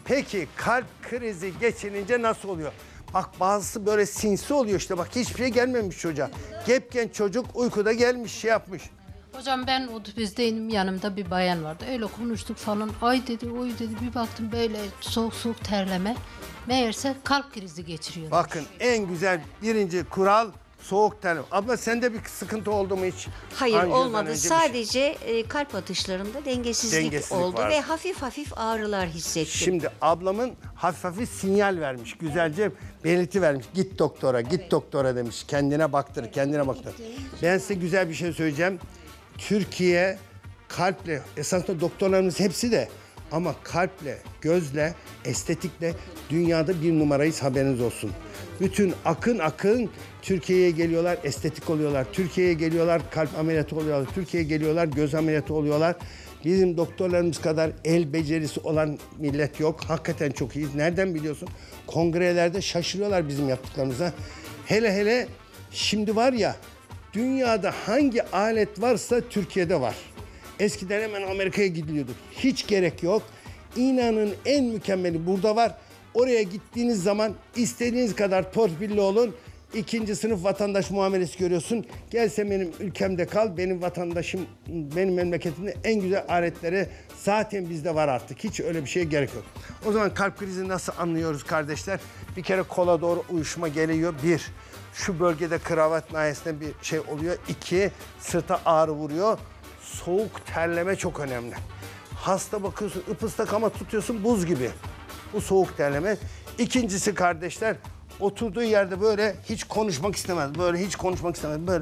Peki kalp krizi geçirince nasıl oluyor? Bak bazısı böyle sinsi oluyor işte, bak hiçbir şey gelmemiş çocuğa. Gepgen çocuk uykuda gelmiş, şey yapmış. Hocam ben otobüsteydim, yanımda bir bayan vardı. Öyle konuştuk falan. Ay dedi, oy dedi. Bir baktım böyle soğuk soğuk terleme. Meğerse kalp krizi geçiriyor. Bakın en güzel birinci kural soğuk terleme. Abla sende bir sıkıntı oldu mu hiç? Hayır, Anjiyodan olmadı. önce bir şey- Sadece kalp atışlarında dengesizlik oldu vardı. ve hafif hafif ağrılar hissettim. Şimdi ablamın hafif hafif sinyal vermiş. Güzelce belirti vermiş. Git doktora, git doktora demiş. Kendine baktır, kendine baktır. Ben size güzel bir şey söyleyeceğim. Türkiye kalple, esasında doktorlarımız hepsi de, ama kalple, gözle, estetikle dünyada bir numarayız, haberiniz olsun. Bütün akın Türkiye'ye geliyorlar, estetik oluyorlar. Türkiye'ye geliyorlar, kalp ameliyatı oluyorlar. Türkiye'ye geliyorlar, göz ameliyatı oluyorlar. Bizim doktorlarımız kadar el becerisi olan millet yok. Hakikaten çok iyiyiz. Nereden biliyorsun? Kongrelerde şaşırıyorlar bizim yaptıklarımıza. Hele hele şimdi var ya, dünyada hangi alet varsa Türkiye'de var. Eskiden hemen Amerika'ya gidiliyordu. Hiç gerek yok. İnanın en mükemmeli burada var. Oraya gittiğiniz zaman istediğiniz kadar torpilli olun. İkinci sınıf vatandaş muamelesi görüyorsun. Gel sen benim ülkemde kal. Benim vatandaşım, benim memleketimde en güzel aletleri zaten bizde var artık. Hiç öyle bir şeye gerek yok. O zaman kalp krizi nasıl anlıyoruz kardeşler? Bir kere kola doğru uyuşma geliyor. Bir, şu bölgede kravat nahiyesinde bir şey oluyor. İki, sırta ağrı vuruyor. Soğuk terleme çok önemli. Hasta bakıyorsun ıpıslak ama tutuyorsun buz gibi. Bu soğuk terleme. İkincisi kardeşler, oturduğu yerde böyle hiç konuşmak istemez. Böyle hiç konuşmak istemez. Böyle.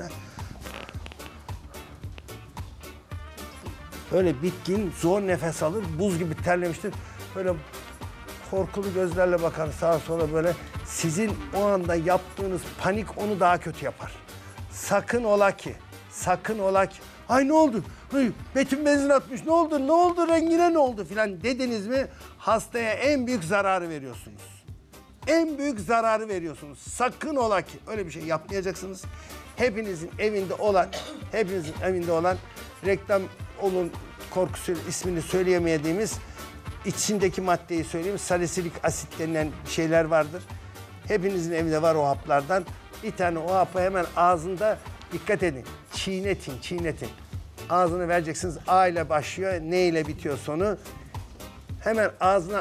Böyle bitkin, zor nefes alır, buz gibi terlemiştir. Böyle korkulu gözlerle bakar sağa sola böyle. Sizin o anda yaptığınız panik onu daha kötü yapar. Sakın ola ki, sakın ola ki, ay ne oldu? Ay, Betim benzin atmış, ne oldu? Ne oldu? Rengine ne oldu filan dediniz mi hastaya en büyük zararı veriyorsunuz. En büyük zararı veriyorsunuz. Sakın ola ki öyle bir şey yapmayacaksınız. Hepinizin evinde olan reklam olun korkusuyla ismini söyleyemediğimiz, içindeki maddeyi söyleyeyim, salisilik asit denilen şeyler vardır. Hepinizin evinde var o haplardan. Bir tane o hapı hemen ağzında, dikkat edin, çiğnetin. Ağzını vereceksiniz. A ile başlıyor, N ile bitiyor sonu. Hemen ağzına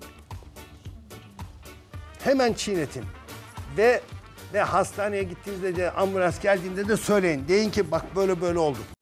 hemen çiğnetin. Ve hastaneye gittiğinizde de ambulans geldiğinde de söyleyin. Deyin ki bak böyle oldu.